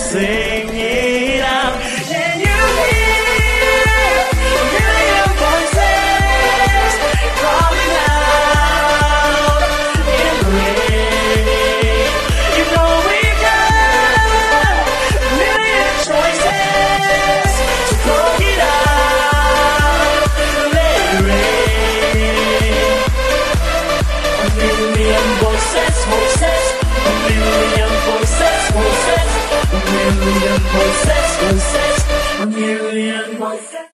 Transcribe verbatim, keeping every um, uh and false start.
sing it out. Can you hear a million voices calling out in the rain? You know we got a million choices to throw it out, let it rain. A million voices, voices, a million voices, voices, a million voices, voices, a million voices.